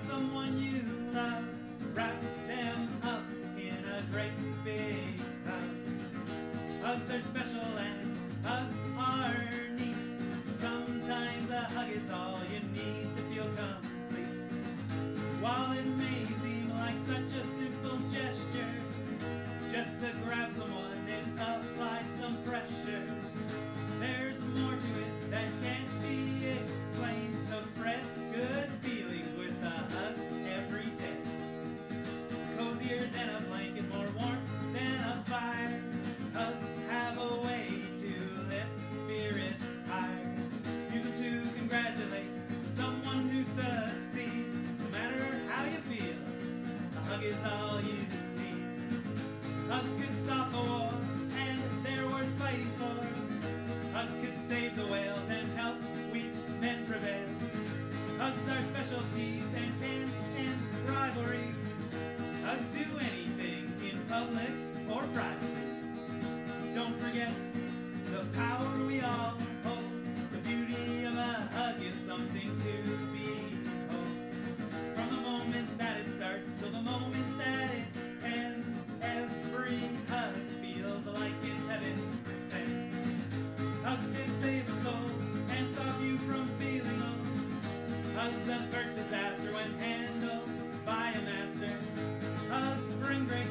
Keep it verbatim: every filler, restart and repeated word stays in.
someone you love, wrap them up in a great big hug. Hugs are special and hugs are neat. Sometimes a hug is all you need to feel complete. While it may seem like such a simple gesture, just to grab someone and apply some pressure, there's more to it that can't be explained. So spread good feelings with a hug every day. Cozier than a blanket, more warmth than a fire. Hugs have a way to lift spirits higher. Use them to congratulate someone who succeeds. No matter how you feel, a hug is all you need. Hugs could stop a war, and they're worth fighting for. Hugs could save the whales and help weak men prevail. Hugs are specialties and can end rivalries. Hugs do anything in public or private. Don't forget the power we all hold. The beauty of a hug is something to behold. From the moment that it starts till the moment that it ends, every hug feels like it's heaven sent. Hugs can save a soul and stop you from feeling low. Hugs avert disaster when handled by a master. Hugs bring great